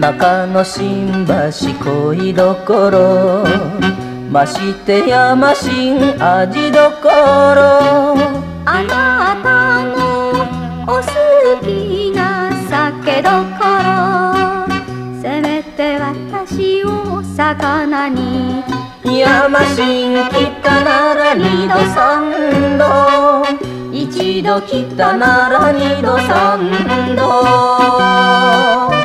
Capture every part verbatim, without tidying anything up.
中野新橋恋どころ、ましてやましん味どころ。 あなたのお好きな酒どころ、せめて私を魚に。 やましん来たなら二度三度、一度来たなら二度三度。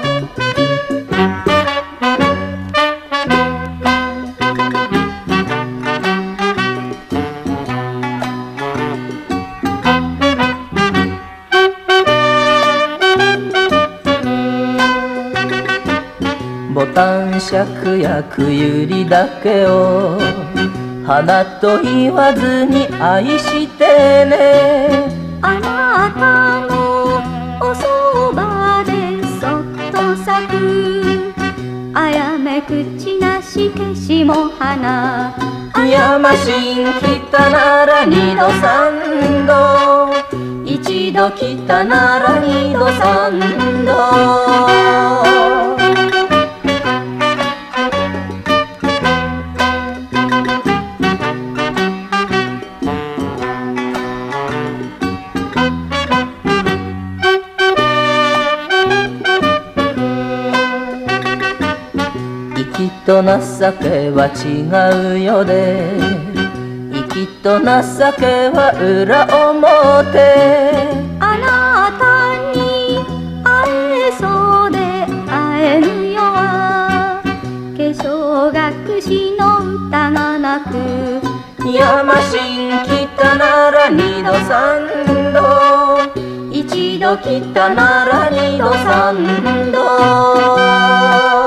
ボタン芍薬ゆりだけを花と言わずに愛してね。 あなたのおそばでそっと咲くあやめ口なし消しも花。 やましん来たなら二度三度、一度来たなら二度三度。粋と情けは違うよで、粋と情けは裏表。 あなたに会えそうで会えぬよは化粧隠しの歌がなく。 やましん来たなら二度三度、一度来たなら二度三度。